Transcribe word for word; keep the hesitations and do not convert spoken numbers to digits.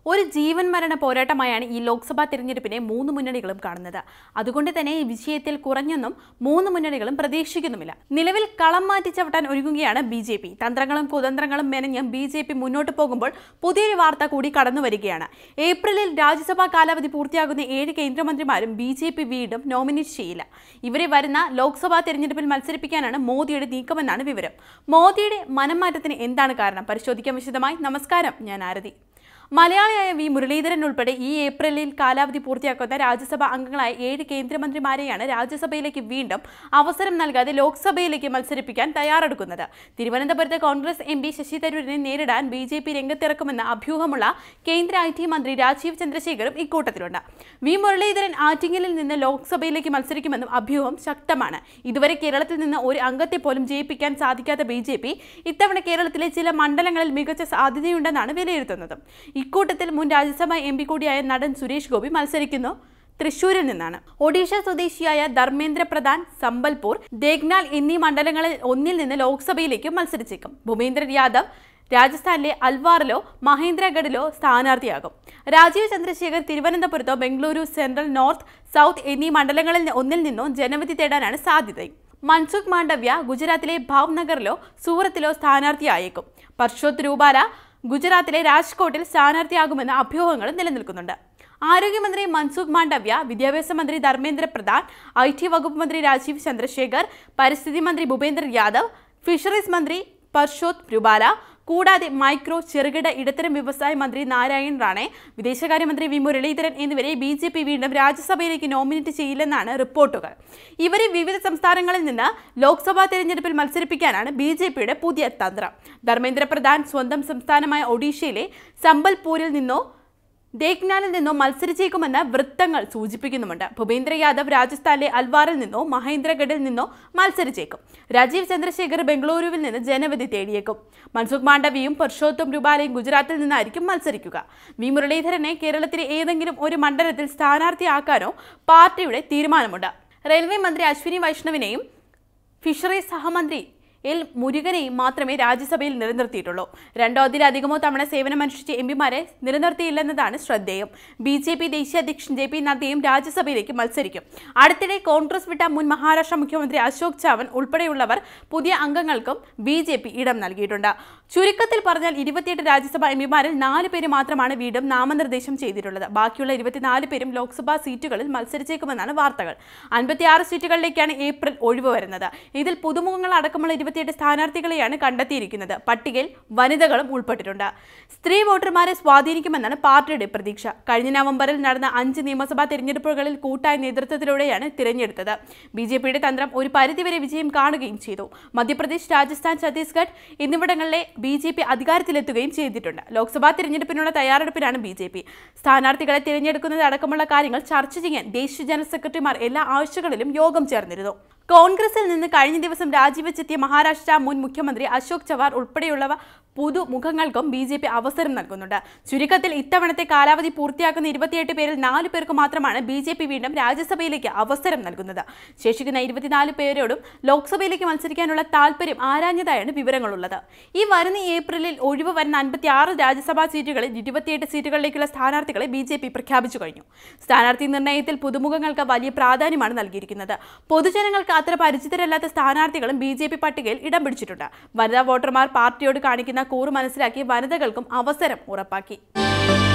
ഒരു ജീവൻ മരണ പോരാട്ടമായാണ് ഈ ലോക്സഭാ തിരഞ്ഞെടുപ്പിനെ മൂന്ന് മുന്നണികളും കാണുന്നത്. അതുകൊണ്ട് തന്നെ ഈ വിജയത്തിൽ കുറഞ്ഞൊന്നും മൂന്ന് മുന്നണികളും പ്രതീക്ഷിക്കുന്നുമില്ല. നിലവിൽ കളം മാറ്റി ചവിട്ടാൻ ഒരുങ്ങുകയാണ് ബി ജെ പി. തന്ത്രങ്ങളും കുതന്ത്രങ്ങളും മെനഞ്ഞ് ബി ജെ പി മുന്നോട്ട് പോകുമ്പോൾ പുതിയൊരു വാർത്ത കൂടി കടന്നു വരികയാണ്. ഏപ്രിലിൽ രാജ്യസഭാ കാലാവധി പൂർത്തിയാകുന്ന ഏഴ് കേന്ദ്രമന്ത്രിമാരും ബി ജെ പി വീണ്ടും നോമിനേറ്റ് ചെയ്യില്ല. ഇവരെ വരുന്ന ലോക്സഭാ തിരഞ്ഞെടുപ്പിൽ മത്സരിപ്പിക്കാനാണ് മോദിയുടെ നീക്കമെന്നാണ് വിവരം. മോദിയുടെ മനംമാറ്റത്തിന് എന്താണ് കാരണം? പരിശോധിക്കാൻ വിശദമായി. നമസ്കാരം, ഞാൻ ആരതി. മലയാളിയായ വി മുരളീധരൻ ഉൾപ്പെടെ ഈ ഏപ്രിലിൽ കാലാവധി പൂർത്തിയാക്കുന്ന രാജ്യസഭാ അംഗങ്ങളായ ഏഴ് കേന്ദ്രമന്ത്രിമാരെയാണ് രാജ്യസഭയിലേക്ക് വീണ്ടും അവസരം നൽകാതെ ലോക്സഭയിലേക്ക് മത്സരിപ്പിക്കാൻ തയ്യാറെടുക്കുന്നത്. തിരുവനന്തപുരത്ത് കോൺഗ്രസ് എം പി ശശി തരൂരിനെ നേരിടാൻ ബി ജെ പി രംഗത്തിറക്കുമെന്ന അഭ്യൂഹമുള്ള കേന്ദ്ര ഐ ടി മന്ത്രി രാജീവ് ചന്ദ്രശേഖറും ഇക്കൂട്ടത്തിലുണ്ട്. വി മുരളീധരൻ ആറ്റിങ്ങലിൽ നിന്ന് ലോക്സഭയിലേക്ക് മത്സരിക്കുമെന്നും അഭ്യൂഹം ശക്തമാണ്. ഇതുവരെ കേരളത്തിൽ നിന്ന് ഒരു അംഗത്തെ പോലും ജയിപ്പിക്കാൻ സാധിക്കാത്ത ബി ജെ പി ഇത്തവണ കേരളത്തിലെ ചില മണ്ഡലങ്ങളിൽ മികച്ച സാധ്യതയുണ്ടെന്നാണ് വിലയിരുത്തുന്നത്. ഇക്കൂട്ടത്തിൽ മുൻ രാജ്യസഭാ എം പി കൂടിയായ നടൻ സുരേഷ് ഗോപി മത്സരിക്കുന്നു. തൃശൂരിൽ നിന്നാണ്. ഒഡീഷ സ്വദേശിയായ ധർമ്മേന്ദ്ര പ്രധാൻ സംബൽപൂർ, ദേഗ്നാൽ എന്നീ മണ്ഡലങ്ങളിൽ ഒന്നിൽ നിന്ന് ലോക്സഭയിലേക്ക് മത്സരിച്ചേക്കും. ഭൂപേന്ദ്ര യാദവ് രാജസ്ഥാനിലെ അൽവാറിലോ മഹേന്ദ്രഗഡിലോ സ്ഥാനാർത്ഥിയാകും. രാജീവ് ചന്ദ്രശേഖർ തിരുവനന്തപുരത്തോ ബംഗളൂരു സെൻട്രൽ, നോർത്ത്, സൗത്ത് എന്നീ മണ്ഡലങ്ങളിൽ ഒന്നിൽ നിന്നോ ജനവിധി തേടാനാണ് സാധ്യത. മൻസുഖ് മാണ്ഡവ്യ ഗുജറാത്തിലെ ഭാവ്നഗറിലോ സൂറത്തിലോ സ്ഥാനാർത്ഥിയായേക്കും. പർഷോത്ത് രൂപാല ഗുജറാത്തിലെ രാജ്കോട്ടിൽ സ്ഥാനാർത്ഥിയാകുമെന്ന അഭ്യൂഹങ്ങളും നിലനിൽക്കുന്നുണ്ട്. ആരോഗ്യമന്ത്രി മൻസുഖ് മാണ്ഡവ്യ, വിദ്യാഭ്യാസ മന്ത്രി ധർമ്മേന്ദ്ര പ്രധാൻ, ഐ ടി വകുപ്പ് മന്ത്രി രാജീവ് ചന്ദ്രശേഖർ, പരിസ്ഥിതി മന്ത്രി ഭൂപേന്ദ്ര യാദവ്, ഫിഷറീസ് മന്ത്രി പർഷോത്ത് രൂപാല, കൂടാതെ മൈക്രോ, ചെറുകിട, ഇടത്തരം വ്യവസായ മന്ത്രി നാരായൺ റാണെ, വിദേശകാര്യമന്ത്രി വി മുരളീധരൻ എന്നിവരെ ബി ജെ പി വീണ്ടും രാജ്യസഭയിലേക്ക് നോമിനേറ്റ് ചെയ്യില്ലെന്നാണ് റിപ്പോർട്ടുകൾ. ഇവരെ വിവിധ സംസ്ഥാനങ്ങളിൽ നിന്ന് ലോക്സഭാ തെരഞ്ഞെടുപ്പിൽ മത്സരിപ്പിക്കാനാണ് ബി ജെ പിയുടെ പുതിയ തന്ത്രം. ധർമ്മേന്ദ്ര പ്രധാൻ സ്വന്തം സംസ്ഥാനമായ ഒഡീഷയിലെ സംബൽപൂരിൽ നിന്നോ ദേഗ്നാലിൽ നിന്നോ മത്സരിച്ചേക്കുമെന്ന് വൃത്തങ്ങൾ സൂചിപ്പിക്കുന്നുമുണ്ട്. ഭൂപേന്ദ്ര യാദവ് രാജസ്ഥാനിലെ അൽവാറിൽ നിന്നോ മഹേന്ദ്രഗഡിൽ നിന്നോ മത്സരിച്ചേക്കും. രാജീവ് ചന്ദ്രശേഖർ ബംഗളൂരുവിൽ നിന്ന് ജനവിധി തേടിയേക്കും. മൻസുഖ് മാണ്ഡവ്യയും പർഷോത്തും രൂപാലയും ഗുജറാത്തിൽ നിന്നായിരിക്കും മത്സരിക്കുക. വി മുരളീധരനെ കേരളത്തിലെ ഏതെങ്കിലും ഒരു മണ്ഡലത്തിൽ സ്ഥാനാർത്ഥിയാക്കാനോ പാർട്ടിയുടെ തീരുമാനമുണ്ട്. റെയിൽവേ മന്ത്രി അശ്വിനി വൈഷ്ണവിനെയും ഫിഷറീസ് സഹമന്ത്രി എൽ മുരുകനെയും മാത്രമേ രാജ്യസഭയിൽ നിലനിർത്തിയിട്ടുള്ളൂ. രണ്ടോ അതിലധികമോ തവണ സേവനമനുഷ്ഠിച്ച എം പിമാരെ നിലനിർത്തിയില്ലെന്നതാണ് ശ്രദ്ധേയം. ബി ജെ പി ദേശീയ അധ്യക്ഷൻ ജെ പി നദ്ദയും രാജ്യസഭയിലേക്ക് മത്സരിക്കും. അടുത്തിടെ കോൺഗ്രസ് വിട്ട മുൻ മഹാരാഷ്ട്ര മുഖ്യമന്ത്രി അശോക് ചവാൻ ഉൾപ്പെടെയുള്ളവർ പുതിയ അംഗങ്ങൾക്കും ബി ജെ പി ഇടം നൽകിയിട്ടുണ്ട്. ചുരുക്കത്തിൽ പറഞ്ഞാൽ ഇരുപത്തിയെട്ട് രാജ്യസഭാ എം പിമാരിൽ നാല് പേര് മാത്രമാണ് വീണ്ടും നാമനിർദ്ദേശം ചെയ്തിട്ടുള്ളത്. ബാക്കിയുള്ള ഇരുപത്തിനാല് പേരും ലോക്സഭാ സീറ്റുകളിൽ മത്സരിച്ചേക്കുമെന്നാണ് വാർത്തകൾ. അൻപത്തിയാറ് സീറ്റുകളിലേക്കാണ് ഏപ്രിൽ ഒഴിവ് വരുന്നത്. ഇതിൽ പുതുമുഖങ്ങൾ അടക്കമുള്ള ഇരുപത്തിയെട്ട് സ്ഥാനാർത്ഥികളെയാണ് കണ്ടെത്തിയിരിക്കുന്നത്. പട്ടികയിൽ വനിതകളും ഉൾപ്പെട്ടിട്ടുണ്ട്. സ്ത്രീ വോട്ടർമാരെ സ്വാധീനിക്കുമെന്നാണ് പാർട്ടിയുടെ പ്രതീക്ഷ. കഴിഞ്ഞ നവംബറിൽ നടന്ന അഞ്ച് നിയമസഭാ തെരഞ്ഞെടുപ്പുകളിൽ കൂട്ടായ നേതൃത്വത്തിലൂടെയാണ് തിരഞ്ഞെടുത്തത്. ബി ജെ പിയുടെ തന്ത്രം ഒരു പരിധിവരെ വിജയം കാണുകയും ചെയ്തു. മധ്യപ്രദേശ്, രാജസ്ഥാൻ, ഛത്തീസ്ഗഡ് എന്നിവിടങ്ങളിലെ ബി ജെ പി അധികാരത്തിലെത്തുകയും ചെയ്തിട്ടുണ്ട്. ലോക്സഭാ തിരഞ്ഞെടുപ്പിനുള്ള തയ്യാറെടുപ്പിലാണ് ബി ജെ പി. സ്ഥാനാർത്ഥികളെ തിരഞ്ഞെടുക്കുന്നത് അടക്കമുള്ള കാര്യങ്ങൾ ചർച്ച ചെയ്യാൻ ദേശീയ ജനറൽ സെക്രട്ടറിമാർ എല്ലാ ആഴ്ചകളിലും യോഗം ചേർന്നിരുന്നു. കോൺഗ്രസിൽ നിന്ന് കഴിഞ്ഞ ദിവസം രാജിവെച്ചെത്തിയ മഹാരാഷ്ട്ര മുൻ മുഖ്യമന്ത്രി അശോക് ചവാർ ഉൾപ്പെടെയുള്ളവ പുതുമുഖങ്ങൾക്കും ബി ജെ പി അവസരം നൽകുന്നുണ്ട്. ചുരുക്കത്തിൽ ഇത്തവണത്തെ കാലാവധി പൂർത്തിയാക്കുന്ന ഇരുപത്തിയെട്ട് പേരിൽ നാല് പേർക്ക് മാത്രമാണ് ബി ജെ പി വീണ്ടും രാജ്യസഭയിലേക്ക് അവസരം നൽകുന്നത്. ശേഷിക്കുന്ന ഇരുപത്തിനാല് പേരോടും ലോക്സഭയിലേക്ക് മത്സരിക്കാനുള്ള താല്പര്യം ആരാഞ്ഞതായാണ് വിവരങ്ങളുള്ളത്. ഈ വരുന്ന ഏപ്രിലിൽ ഒഴിവ് വരുന്ന അൻപത്തി ആറ് രാജ്യസഭാ സീറ്റുകളിൽ ഇരുപത്തിയെട്ട് സീറ്റുകളിലേക്കുള്ള സ്ഥാനാർത്ഥികളെ ബി ജെ പി പ്രഖ്യാപിച്ചു കഴിഞ്ഞു. സ്ഥാനാർത്ഥി നിർണയത്തിൽ പുതുമുഖങ്ങൾക്ക് വലിയ പ്രാധാന്യമാണ് നൽകിയിരിക്കുന്നത്. പൊതുജനങ്ങൾക്ക് അത്ര പരിചിതരല്ലാത്ത സ്ഥാനാർത്ഥികളും ബി ജെ പി പട്ടികയിൽ ഇടം പിടിച്ചിട്ടുണ്ട്. വനിതാ വോട്ടർമാർ പാർട്ടിയോട് കാണിക്കുന്ന കൂറ് മനസ്സിലാക്കി വനിതകൾക്കും അവസരം ഉറപ്പാക്കി.